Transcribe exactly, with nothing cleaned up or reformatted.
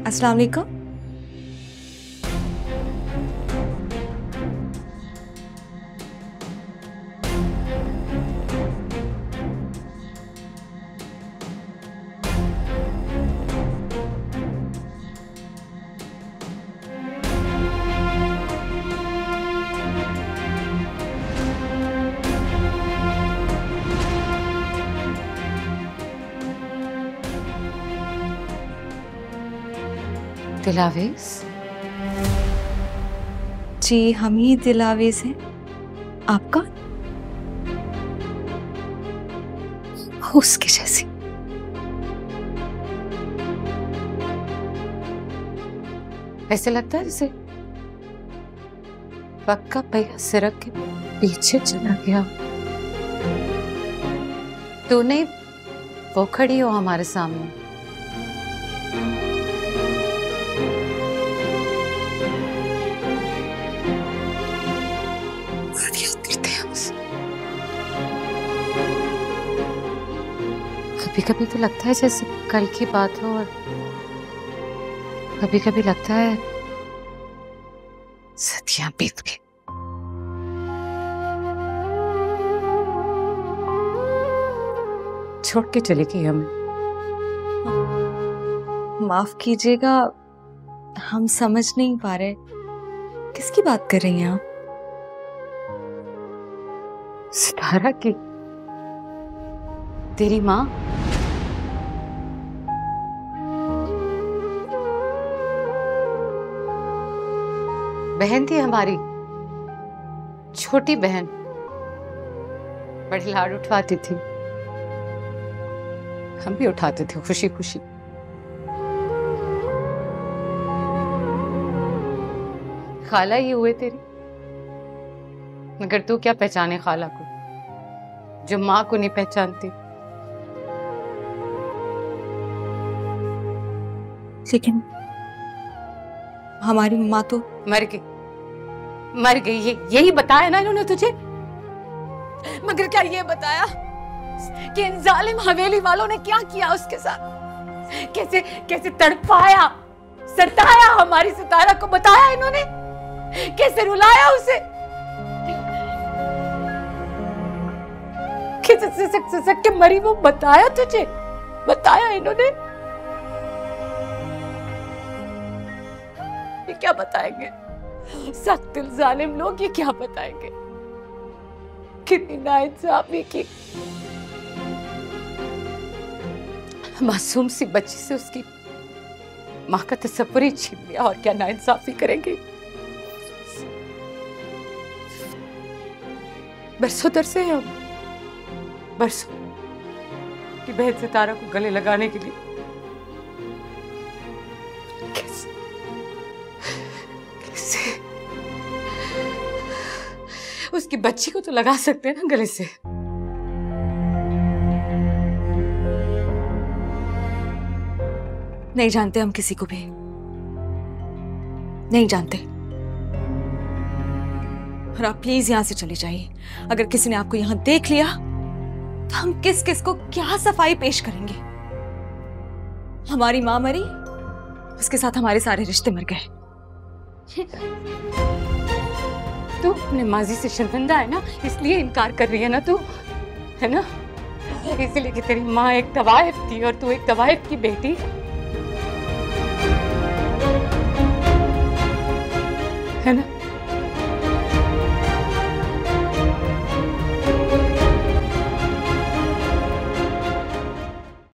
अस्सलाम वालेकुम। दिलावेज? जी हम ही दिलावेज हैं। आप कौन? उसके जैसी। ऐसे लगता है जैसे वक्त का पहिया सिरक के पीछे चला गया। तू नहीं, वो खड़ी हो हमारे सामने। कभी कभी तो लगता है जैसे कल की बात हो, और कभी कभी लगता है सदियां बीत गई। छोड़ के चली गई हमें। माफ कीजिएगा, हम समझ नहीं पा रहे किसकी बात कर रही हैं आप? सितारा की, तेरी माँ। बहन थी हमारी, छोटी बहन, बड़ी लाड उठवाती थी। हम भी उठाते थे खुशी खुशी। खाला ही हुए तेरी, मगर तू क्या पहचाने खाला को जो माँ को नहीं पहचानती। लेकिन हमारी माँ तो मर गई, मर गई। ये यही बताया ना इन्होंने तुझे? मगर क्या ये बताया कि इन जालिम हवेली वालों ने क्या किया उसके साथ? कैसे कैसे तड़पाया, सताया हमारी सितारा को? बताया इन्होंने? कैसे रुलाया उसे? कैसे सिसक सिसक के मरी वो बताया तुझे? बताया इन्होंने? ये क्या बताएंगे? सख्त दिल जालिम लोग ये क्या बताएंगे? कितनी नाइंसाफी की। मासूम सी बच्ची से उसकी माँ का तसव्वुर ही छीन लिया, और क्या नाइंसाफी करेंगे? बरसों तरसे हैं हम, बरसों कि बहन सितारा को गले लगाने के लिए। कैसे कैसे उसकी बच्ची को तो लगा सकते हैं ना गले से। नहीं जानते हम किसी को भी, नहीं जानते। और आप प्लीज यहां से चले जाइए। अगर किसी ने आपको यहां देख लिया तो हम किस किस को क्या सफाई पेश करेंगे? हमारी माँ मरी, उसके साथ हमारे सारे रिश्ते मर गए। तू अपने माजी से शर्मिंदा है ना, इसलिए इनकार कर रही है ना तू, है ना? इसलिए कि तेरी माँ एक तवाइफ थी और तू एक तवाइफ की बेटी, है ना?